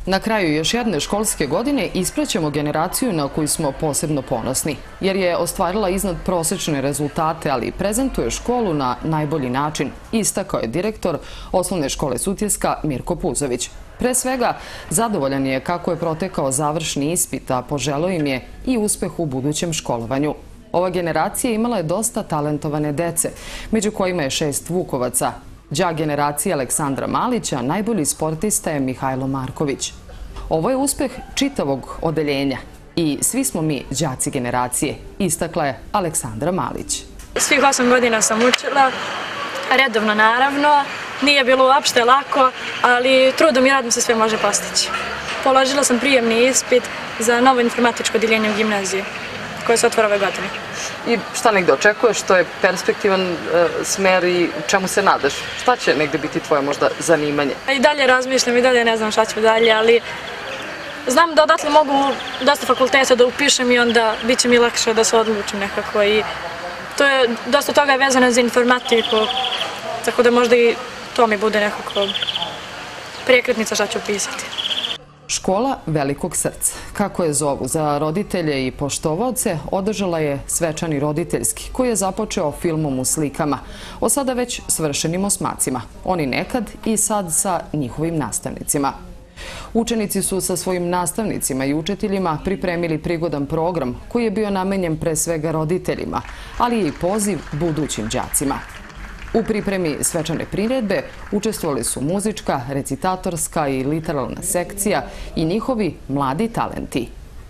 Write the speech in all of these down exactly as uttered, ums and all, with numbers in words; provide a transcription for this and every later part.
Na kraju još jedne školske godine ispraćamo generaciju na koju smo posebno ponosni, jer je ostvarila iznad prosečne rezultate, ali prezentuje školu na najbolji način, istakao je direktor Osnovne škole Sutjeska Mirko Puzović. Pre svega, zadovoljan je kako je protekao završni ispit, a poželeo im je i uspeh u budućem školovanju. Ova generacija imala je dosta talentovane dece, među kojima je šest Vukovaca. Đak generacije Aleksandra Malića, najbolji sportista je Mihajlo Marković. Ovo je uspeh čitavog odeljenja i svi smo mi đaci generacije, istakla je Aleksandra Malić. Svih osam godina sam učila, redovno naravno, nije bilo uopšte lako, ali trudom i radom se sve može postići. Položila sam prijemni ispit za novo informatičko odeljenje u gimnaziji, koje se otvara ove godine. I šta negde očekuješ, što je perspektivan smer i čemu se nadaš? Šta će negde biti tvoje možda zanimanje? I dalje razmišljam, i dalje ne znam šta ću dalje, ali znam da odatle mogu dosta fakulteta da upišem i onda bit će mi lakše da se odlučim nekako. I to je, dosta toga je vezano za informatiku, tako da možda i to mi bude nekako prekretnica šta ću upisati. Škola velikog srca, kako je zovu za roditelje i poštovaoce, održala je svečani roditeljski, koji je započeo filmom u slikama, o sada već svršenim osmacima, oni nekad i sad sa njihovim nastavnicima. Učenici su sa svojim nastavnicima i učiteljima pripremili prigodan program koji je bio namenjen pre svega roditeljima, ali i poziv budućim đacima. U pripremi svečane priredbe učestvovali su muzička, recitatorska i literalna sekcija i njihovi mladi talenti.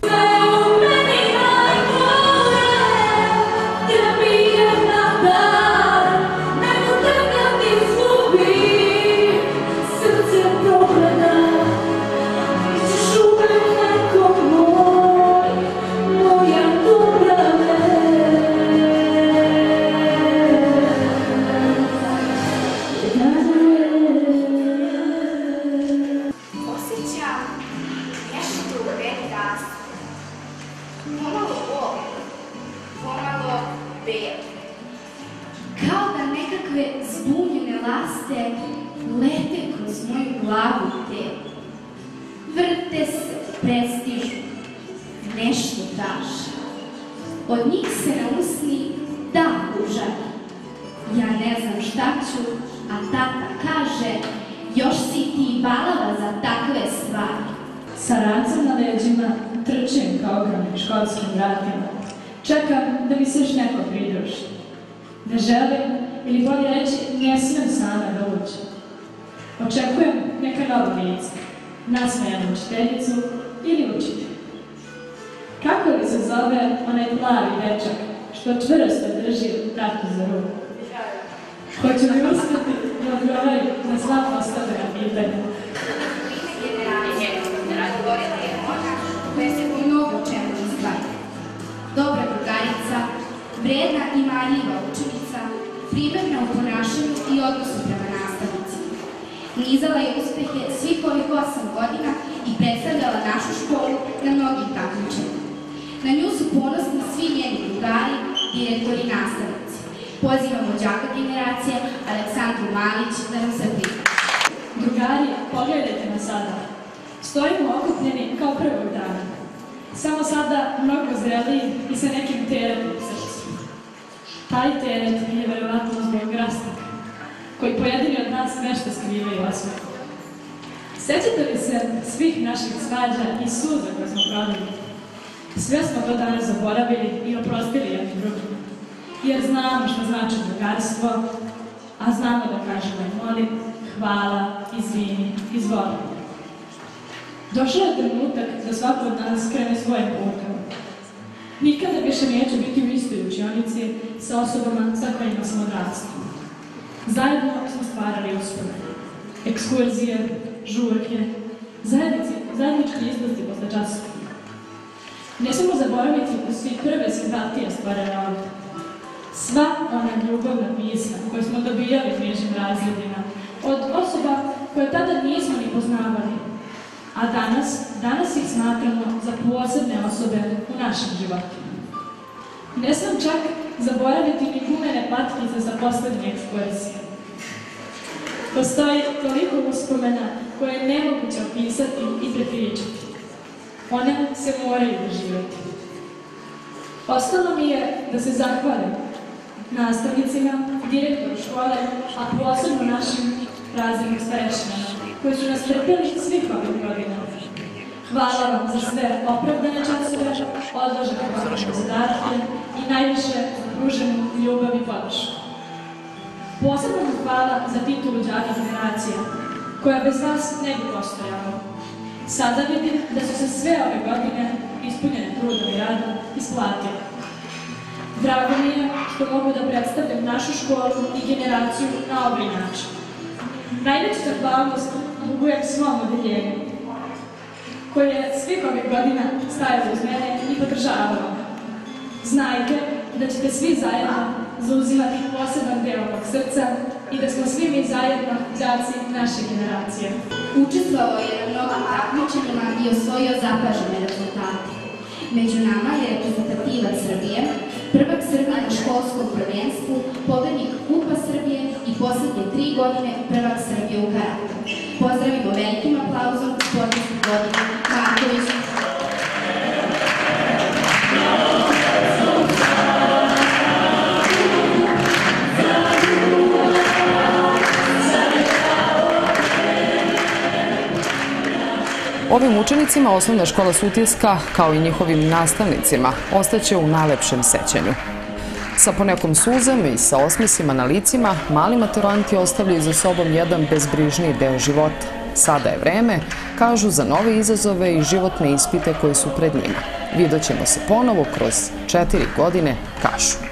Kao da nekakve zbunjene laste lete kroz moju glavu i telo. Vrte se, prestižu, nešto traže. Od njih se na usni dah užari. Ja ne znam šta ću, a tata kaže, još si ti balava za takve stvari. Sa rancem na leđima trčim kao ogromnim školskim vratima. Čekam da mi se još neko pridruži. Ne želim, ili bolje reći, ne smem sama da uđem. Očekujem neka nova lica, nasmejanu učiteljicu ili učitelj. Kako li se zove onaj plavi dečak što čvrsto drži tatu za ruku? Hoću li uspjeti da odgovorim na sva postavljena pitanja? Koje se po mnogo čemu izdvaja. Dobra drugarica, vredna i marljiva učenica, primjerna u ponašanju i odnosu prema nastavnicima. Nizala je uspehe svih ovih osam godina i predstavljala našu školu na mnogim takmičenjima. Na nju su ponosni svi njeni drugari, direktori i nastavnici. Pozivamo đaka generacije Aleksandru Malić da nam se priključi. Drugari, pogledajte nas sada. Stojimo okupljeni kao prvog dana. Samo sada mnogo zreliji i sa nekim teretom u srcu. Taj teret je verovatno zbog rastaka, koji pojedini od nas nešto skrivaju osmehu. Sećate li se svih naših svađa i suza koje smo prodali? Sve smo to danas zaboravili i oprostili jednim drugim. Jer znamo što znači drugarstvo, a znamo da kažemo i molim, hvala, izvini, izvoli. Došao je trenutak da svako od nas krene svojim putem. Nikada više neću biti u istoj učionici sa osobama sa kojima smo odrasli. Zajedno smo stvarali uspomene, ekskurzije, žurke, zajednički izlazci posle časova. Ne smemo zaboraviti da su i prve simpatije stvarane ovdje. Sva ona ljubavna pisma koje smo dobijali u nižim razredima od osoba koje tada nismo ni poznavali, a danas, danas ih smatramo za posebne osobe u našem životu. Ne smem čak zaboraviti ni gumene patkice za poslednje ekskurzije. Postoji toliko uspomena koje je nemoguće opisati i prepričati. One se moraju doživjeti. Ostalo mi je da se zahvalim nastavnicima, direktoru škole, a posebno našim razrednim starešinama, koji su nas trpeli svih ovih godina. Hvala vam za sve opravdane časove, odložene vaše zadatke i najviše pruženu ljubav i podršku. Posebno vam hvala za titulu đaka generacija, koja bez vas ne bi postojala. Sada vidim da su se sve ove godine ispunjene trudom i radom isplatile. Drago mi je što mogu da predstavljam našu školu i generaciju na ovaj način. Najveću zahvalnost dugujem svom odeljenju, koje je svih ovih godina stajalo uz mene i podržavalo. Znajte da ćete svi zajedno zauzimati poseban deo ovog srca i da smo svi mi zajedno đaci naše generacije. Učestvovao je na mnogim takmičenjima i osvojio zapažene rezultate. Među nama je reprezentativac Srbije, prvak Srbije na školskom prvenstvu, pobednik Kupa Srbije i poslednje tri godine prvak Srbije u karate. Pozdravimo velikim aplauzom sportiste Vladimir Marković. Ovim učenicima Osnovna škola Sutjeska, kao i njihovim nastavnicima, ostaće u najlepšem sećanju. Sa ponekom suzama i sa osmesima na licima, mali maturanti ostavljaju za sobom jedan bezbrižniji deo života. Sada je vreme, kažu, za nove izazove i životne ispite koji su pred njima. Vidjet ćemo se ponovo kroz četiri godine, kažu.